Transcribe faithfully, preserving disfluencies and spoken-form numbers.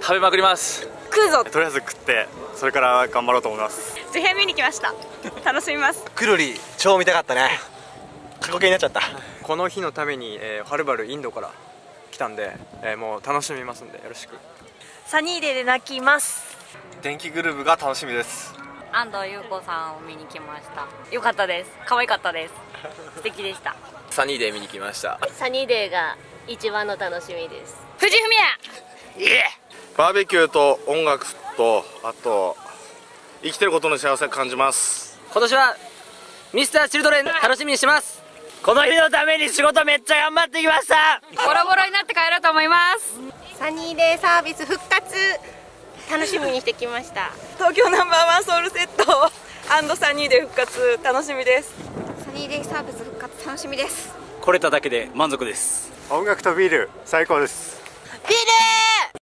食べまくります。 食うぞ。 とりあえず食ってそれから頑張ろうと思います。 事変見に来ました。楽しみます。 くるり超見たかったね。過去形になっちゃった。 この日のために、えー、はるばるインドから来たんで、えー、もう楽しみますんでよろしく。 サニーデーで泣きます。 電気グルーヴが楽しみです。 安藤優子さんを見に来ました。良かったです。可愛かったです。素敵でした。 サニーデー見に来ました。 サニーデーが一番の楽しみです。 藤文也。 イエー。バーベキューと音楽とあと生きてることの幸せを感じます。 今年はミスターチルドレン楽しみにしてます。この日のために仕事めっちゃ頑張ってきました。 ボロボロになって帰ろうと思います。 サニーデーサービス復活楽しみにしてきました。 東京ナンバーワンソウルセットサニーデー復活楽しみです。 サニーデーサービス復活楽しみです。 来れただけで満足です。 音楽とビール最高です。 ビール